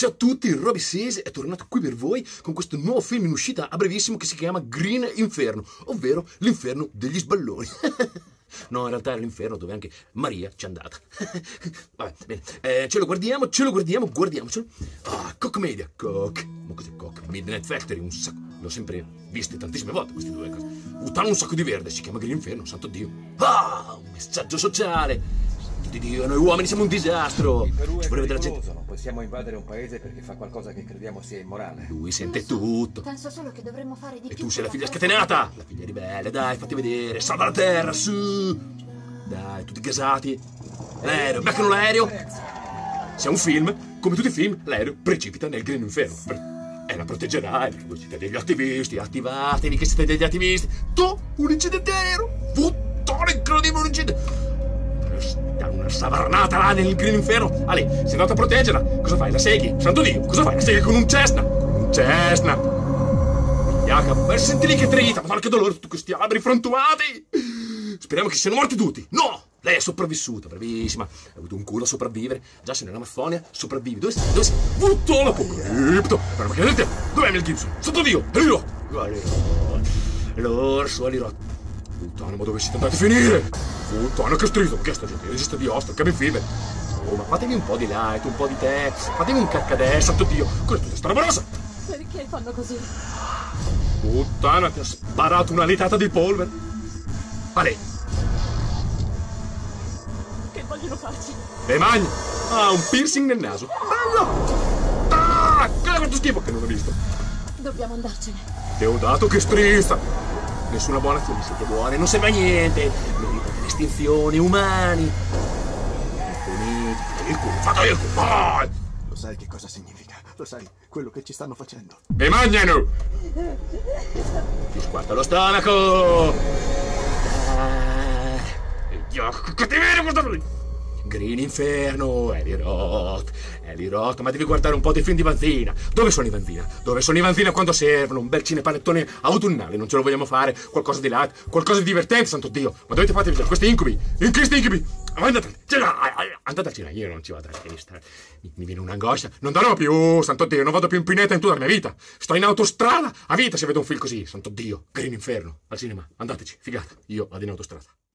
Ciao a tutti, Roby Sese è tornato qui per voi con questo nuovo film in uscita a brevissimo che si chiama Green Inferno, ovvero l'inferno degli sballoni. No, in realtà era l'inferno dove anche Maria ci è andata. Vabbè, bene. Ce lo guardiamocelo. Ah, Koch Media, Koch. Ma cos'è Koch? Midnight Factory, un sacco. L'ho sempre viste tantissime volte queste due cose. Uttano un sacco di verde, si chiama Green Inferno, santo Dio. Ah, un messaggio sociale. Santo Dio, noi uomini siamo un disastro. Il Perù è Ci vuole vedere la gente. pericoloso, non possiamo invadere un paese perché fa qualcosa che crediamo sia immorale. Lui sente tutto. Penso solo che dovremmo fare di E più. tu sei la per figlia festa. scatenata! La figlia ribelle, dai, fatti vedere, salva la terra, su! Dai, tutti gasati. L'aereo, beccano l'aereo! Se è un film, come tutti i film, l'aereo precipita nel Green Inferno. E la proteggerai, perché voi siete degli attivisti, attivatevi che siete degli attivisti! Tu, un incidente aereo! Puttana, incredibile un incidente! Sta una savernata là nel Green Inferno! Ale, sei andato a proteggerla! Cosa fai? La segui? Santo Dio, cosa fai? La segui con un Cessna! Con un Cessna! Ma senti lì che trita, madonna che dolore, tutti questi alberi frantumati! Speriamo che siano morti tutti! No! Lei è sopravvissuta, bravissima! Ha avuto un culo a sopravvivere. Già sei nell'Amazzonia, sopravvivi. Dove sei? Dove sei? Puttana, l'apocalipto! Ma che vedete? Dov'è Mel Gibson? Santo Dio! È lì là! L'orso, è lì là! Puttana, ma dove siete andati a finire? Puttana, che strizzo! Che sta gente? Resiste di Oscar, che ben fever! Oh, ma fatevi un po' di like, un po' di te! Fatevi un caccadè, santo Dio! Cos'è tutta sta roba rossa? Perché fanno così? Puttana, ti ha sparato una litata di polvere! Ale! Che vogliono farci? Le mani! Ah, un piercing nel naso! Bello! Ah, che è questo schifo che non ho visto! Dobbiamo andarcene. Deodato che strizza! Nessuna buona azione, siete buone, non serve a niente! Meritate l'estinzione, umani! Puniti, il culo, fate il culo! Vai! Lo sai che cosa significa? Lo sai quello che ci stanno facendo? E mangiano! Ti squarta lo stomaco! Dio, che cattiveria questo qui! Green Inferno, Eli Roth, ma devi guardare un po' dei film di Vanzina. Dove sono i Vanzina? Dove sono i Vanzina quando servono? Un bel cinepanettone autunnale, non ce lo vogliamo fare? Qualcosa di light, qualcosa di divertente, santo Dio! Ma dovete fate vedere questi incubi? In questi incubi? Andate al cinema, io non ci vado a sinistra. Mi viene un'angoscia. Non darò più, santo Dio, non vado più in pineta in tutta la mia vita. Sto in autostrada a vita se vedo un film così, santo Dio. Green Inferno, al cinema, andateci, figata. Io vado in autostrada.